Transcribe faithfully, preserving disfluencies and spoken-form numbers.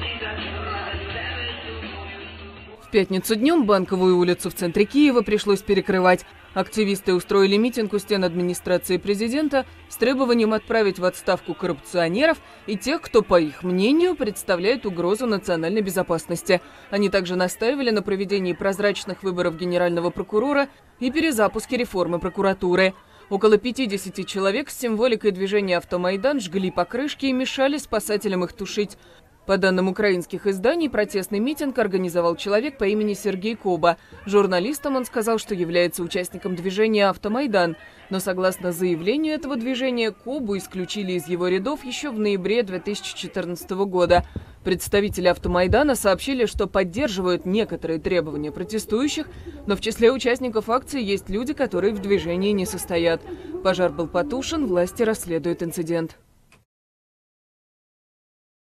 В пятницу днем Банковую улицу в центре Киева пришлось перекрывать. Активисты устроили митинг у стен администрации президента с требованием отправить в отставку коррупционеров и тех, кто, по их мнению, представляет угрозу национальной безопасности. Они также настаивали на проведении прозрачных выборов генерального прокурора и перезапуске реформы прокуратуры. Около пятидесяти человек с символикой движения «Автомайдан» жгли покрышки и мешали спасателям их тушить. По данным украинских изданий, протестный митинг организовал человек по имени Сергей Коба. Журналистам он сказал, что является участником движения «Автомайдан». Но согласно заявлению этого движения, Кобу исключили из его рядов еще в ноябре две тысячи четырнадцатого года. Представители «Автомайдана» сообщили, что поддерживают некоторые требования протестующих, но в числе участников акции есть люди, которые в движении не состоят. Пожар был потушен, власти расследуют инцидент.